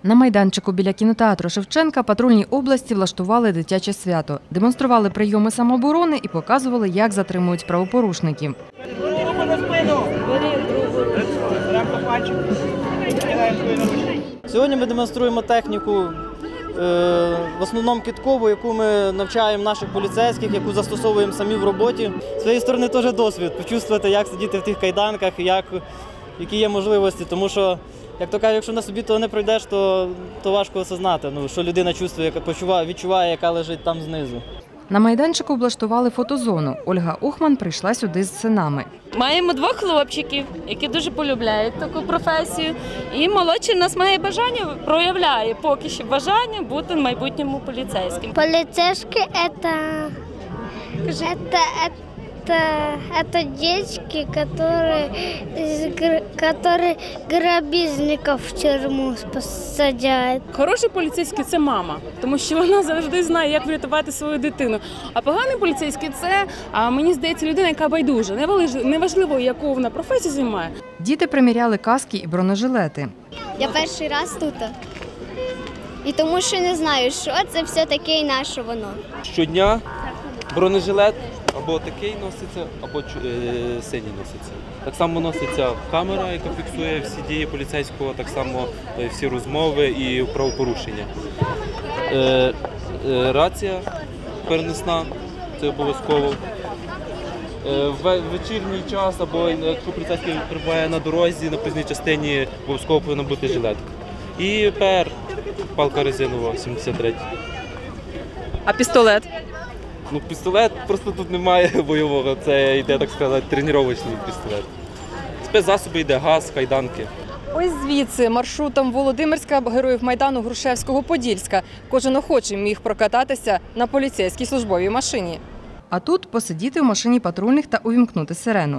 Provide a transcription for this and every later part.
На майданчику біля кінотеатру Шевченка патрульні області влаштували дитяче свято. Демонстрували прийоми самооборони і показували, як затримують правопорушників. Сьогодні ми демонструємо техніку, в основному кидкову, яку ми навчаємо наших поліцейських, яку застосовуємо самі в роботі. З своєї сторони теж досвід, почувствувати, як сидіти в тих кайданках, які є можливості. Тому що, як то кажуть, якщо на собі того не пройдеш, то важко осознати, що людина чувствує, відчуває, яка лежить там знизу. На майданчику облаштували фотозону. Ольга Ухман прийшла сюди з синами. Маємо двох хлопчиків, які дуже полюбляють таку професію. І молодший в нас має бажання, проявляє поки що бажання бути в майбутньому поліцейським. Полицейские это девочки, которые грабежников в тюрьму посадят. Хороший поліцейський – це мама, тому що вона завжди знає, як врятувати свою дитину. А поганий поліцейський – це, мені здається, людина, яка байдужа. Неважливо, яку вона професію займає. Діти приміряли каски і бронежилети. Я перший раз тут. І тому що не знаю, що це все таке і на що воно. Щодня бронежилет або такий носиться, або синій носиться. Так само носиться камера, яка фіксує всі дії поліцейського, так само всі розмови і правопорушення. Рація переносна, це обов'язково. В вечірній час, або якщо поліцейський перебуває на дорозі, на пізній частині, обов'язково повинна бути жилетка. І ПР, палка резинова, 73. А пістолет? Пістолет просто тут немає бойового, це йде, так сказати, тренувальний пістолет. Спецзасоби йде газ, кайданки. Ось звідси маршрутом Володимирська, Героїв Майдану, Грушевського, Подільська. Кожен охочий міг прокататися на поліцейській службовій машині. А тут посидіти в машині патрульних та увімкнути сирену.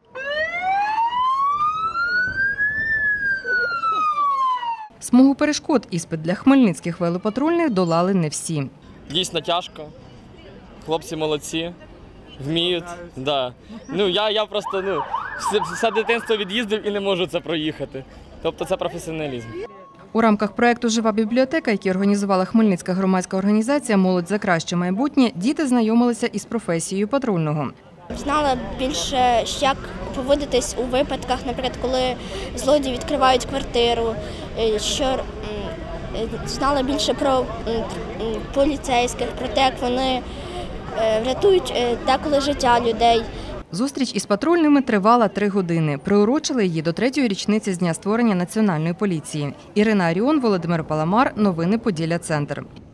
Смугу перешкод іспит для хмельницьких велопатрульних долали не всі. Дійсно тяжко. Хлопці молодці, вміють. Да. Я просто все дитинство від'їздив і не можу це проїхати. Тобто це професіоналізм. У рамках проєкту «Жива бібліотека», який організувала Хмельницька громадська організація «Молодь за краще майбутнє», діти знайомилися із професією патрульного. Знала більше, як поводитись у випадках, наприклад, коли злодії відкривають квартиру, знала більше про поліцейських, про те, як вони рятують деколи життя людей. Зустріч із патрульними тривала 3 години. Приурочили її до 3-ї річниці з дня створення Національної поліції. Ірина Аріон, Володимир Паламар. Новини Поділля Центр.